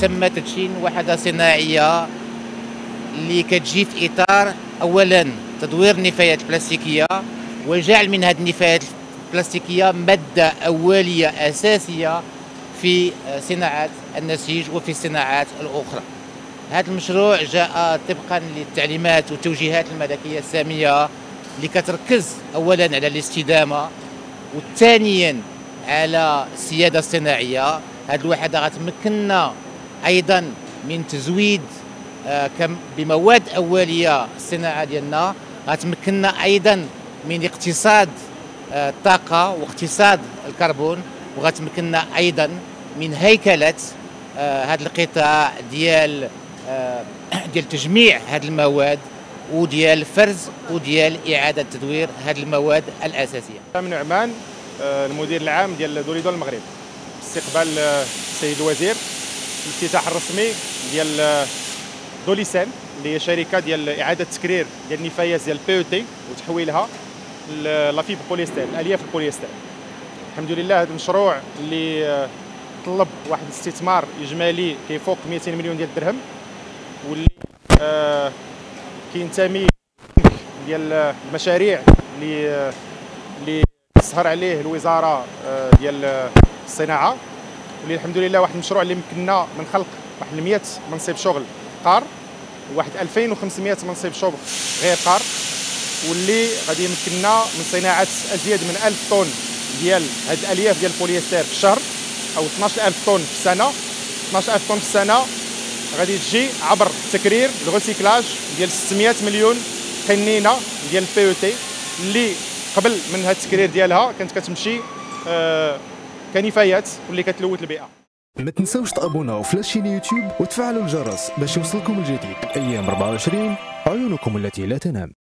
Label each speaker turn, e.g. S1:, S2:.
S1: تم تدشين وحدة صناعية اللي كتجي في إطار أولا تدوير النفايات البلاستيكية وجعل من هذه النفايات البلاستيكية مادة أولية أساسية في صناعة النسيج وفي الصناعات الأخرى. هذا المشروع جاء طبقا للتعليمات والتوجيهات الملكية السامية اللي كتركز أولا على الاستدامة وثانيا على السيادة الصناعية. هذه الوحدة غتمكننا أيضا من تزويد بمواد أولية الصناعة ديالنا، غتمكننا أيضا من اقتصاد الطاقة واقتصاد الكربون، وغتمكننا أيضا من هيكلة هذا القطاع ديال تجميع هذه المواد وديال فرز وديال إعادة تدوير هذه المواد الأساسية.
S2: من عمان المدير العام ديال دوليدون المغرب استقبال السيد الوزير الافتتاح الرسمي ديال دوليسان اللي هي شركه ديال اعاده تكرير ديال النفايات ديال البي او تي وتحويلها لافيب بوليستر، الالياف البوليستر. الحمد لله هذا المشروع اللي طلب واحد الاستثمار اجمالي كيفوق 200 مليون ديال الدرهم، واللي كينتمي ديال المشاريع اللي تسهر عليه الوزاره ديال الصناعه، واللي الحمد لله واحد المشروع اللي مكننا من خلق واحد 100 منصب شغل قار وواحد 2500 منصب شغل غير قار، واللي غادي يمكننا من صناعه ازيد من 1000 طن ديال هاد الالياف ديال البوليستر في الشهر، او 12000 طن في السنه. 12000 طن في السنه غادي تجي عبر تكرير الغوسيكلاج ديال 600 مليون قنينه ديال البي او تي، اللي قبل من هاد التكرير ديالها كانت كتمشي كنفايات واللي كتلوث البيئه.
S3: ما تنساوش تابوناو في لاشين يوتيوب وتفعلوا الجرس باش يوصلكم الجديد. ايام 24 عيونكم التي لا تنام.